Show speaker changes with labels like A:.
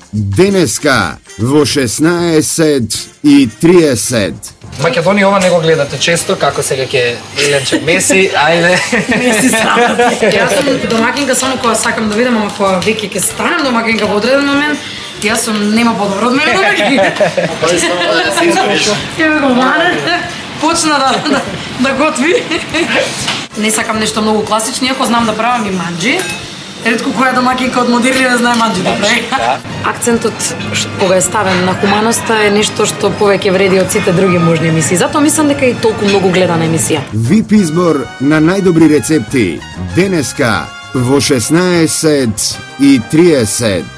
A: Денеска во 16:30.
B: Македонија ова не го гледате често, како сега ќе Еленче Меси, ајде.
C: Меси срамот. Јас сум домакинка само кога сакам да видам, ама кога веќе ќе станам домакинка во одреден момент, јас сум нема подобро од мене домакинка. Ќе го мане, почна да готви. Не сакам нешто многу класично, иако знам да правам и манџи. Ретко која домакинка од модерни не знае манџи да прави. Акцентот кога е ставен на хуманоста е нешто што повеќе вреди од сите други можни емисии. Затоа мислам дека е толку многу гледана емисија.
A: ВИП избор на најдобри рецепти. Денеска во 16:30.